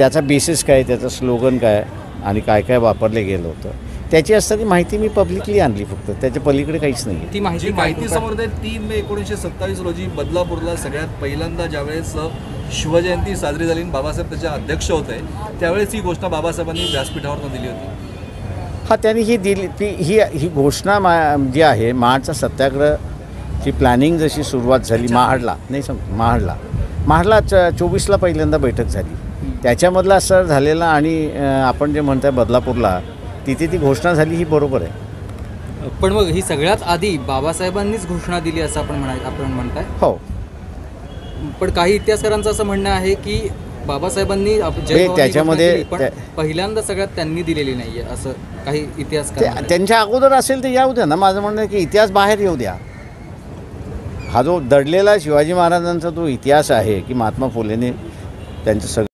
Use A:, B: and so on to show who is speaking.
A: त्याचा बेसिस काय, त्याचं स्लोगन काय आणि काय काय वापरले गेलं होतं त्याची असणारी माहिती मी पब्लिकली आणली, फक्त त्याच्या पलीकडे काहीच नाही आहे.
B: ती माहिती समोर आहे. 3 मे 1927 रोजी बदलापूरला सगळ्यात पहिल्यांदा ज्यावेळेस शिवजयंती साजरी झाली आणि बाबासाहेब त्याच्या अध्यक्ष होते त्यावेळेस ही घोषणा बाबासाहेबांनी व्यासपीठावरून दिली होती.
A: हा, त्यांनी ही दिली ती ही घोषणा जी आहे, महाडचा सत्याग्रहची प्लॅनिंग जशी सुरुवात झाली महाडला 24ला पहिल्यांदा बैठक झाली, त्याच्यामधला असर झालेला आणि आपण जे म्हणताय बदलापूरला तिथे ती घोषणा झाली, ही बरोबर आहे.
B: पण मग ही सगळ्यात आधी बाबासाहेबांनीच घोषणा दिली असं आपण म्हणताय?
A: हो.
B: पण काही इतिहासकारांचं असं म्हणणं आहे की बाबासाहेबांनी
A: त्याच्यामध्ये
B: पहिल्यांदा सगळ्यात त्यांनी दिलेली नाहीये असं काही इतिहासकार.
A: त्यांच्या अगोदर असेल तर येऊ द्या ना. माझं म्हणणं आहे की इतिहास बाहेर येऊ द्या. हा जो दडलेला शिवाजी महाराजांचा तो इतिहास आहे की महात्मा फुलेने त्यांचं सगळं